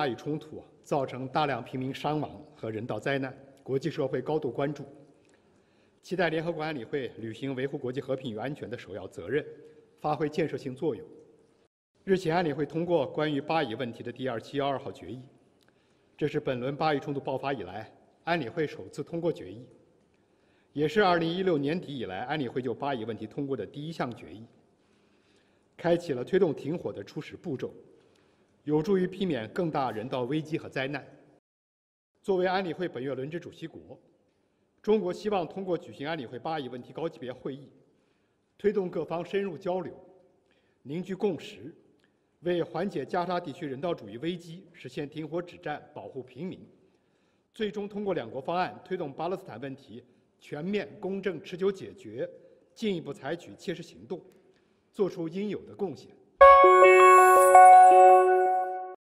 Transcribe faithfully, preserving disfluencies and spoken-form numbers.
巴以冲突造成大量平民伤亡和人道灾难，国际社会高度关注，期待联合国安理会履行维护国际和平与安全的首要责任，发挥建设性作用。日前，安理会通过关于巴以问题的第二七一二号决议，这是本轮巴以冲突爆发以来安理会首次通过决议，也是二零一六年底以来安理会就巴以问题通过的第一项决议，开启了推动停火的初始步骤，有助于避免更大人道危机和灾难。作为安理会本月轮值主席国，中国希望通过举行安理会巴以问题高级别会议，推动各方深入交流，凝聚共识，为缓解加沙地区人道主义危机、实现停火止战、保护平民，最终通过两国方案推动巴勒斯坦问题全面、公正、持久解决，进一步采取切实行动，做出应有的贡献。